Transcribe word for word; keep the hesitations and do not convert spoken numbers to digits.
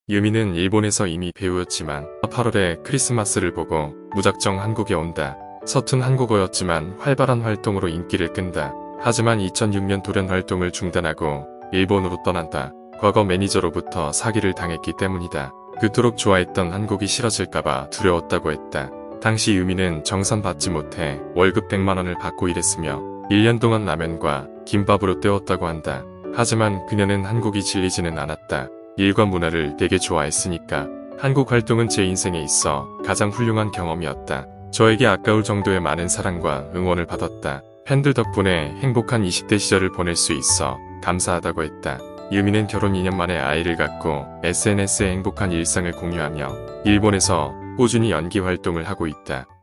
유미는 일본에서 이미 배우였지만 팔월에 크리스마스를 보고 무작정 한국에 온다. 서툰 한국어였지만 활발한 활동으로 인기를 끈다. 하지만 이천육 년 돌연 활동을 중단하고 일본으로 떠난다. 과거 매니저로부터 사기를 당했기 때문이다. 그토록 좋아했던 한국이 싫어질까봐 두려웠다고 했다. 당시 유미는 정산 받지 못해 월급 백만 원을 받고 일했으며 일 년 동안 라면과 김밥으로 때웠다고 한다. 하지만 그녀는 한국이 질리지는 않았다. 일과 문화를 되게 좋아했으니까. 한국 활동은 제 인생에 있어 가장 훌륭한 경험이었다. 저에게 아까울 정도의 많은 사랑과 응원을 받았다. 팬들 덕분에 행복한 이십 대 시절을 보낼 수 있어 감사하다고 했다. 유미는 결혼 이 년 만에 아이를 갖고 에스엔에스에 행복한 일상을 공유하며 일본에서 꾸준히 연기 활동을 하고 있다.